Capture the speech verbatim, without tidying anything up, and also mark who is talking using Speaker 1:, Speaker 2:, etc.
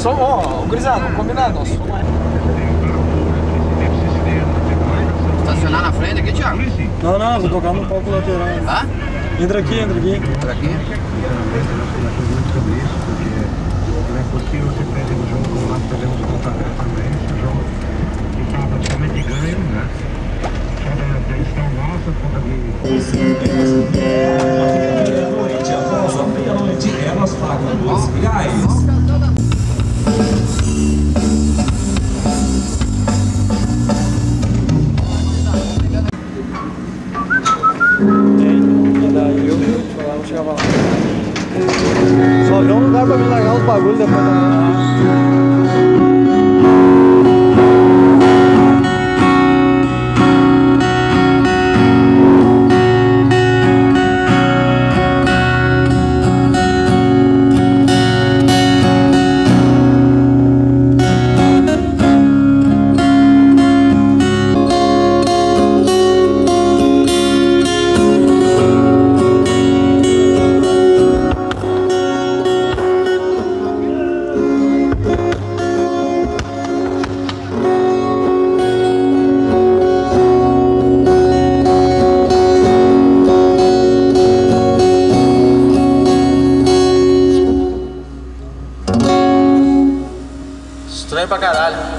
Speaker 1: Só, ó, gurizada, combinado, nós somos...
Speaker 2: Estacionar na frente aqui, Thiago?
Speaker 3: Não, não, vou tocar no palco lateral.
Speaker 2: Tá?
Speaker 3: Entra aqui, entra aqui.
Speaker 2: Entra aqui.
Speaker 4: Não é possível você perde o jogo, como nós podemos constatar também, esse jogo que está praticamente ganho, né? Só da edição nossa, conta de...
Speaker 5: É noite, após a meia-noite, elas pagam doze reais.
Speaker 3: Só vê um lugar pra me largar os bagulhos depois da...
Speaker 2: Estranho pra caralho.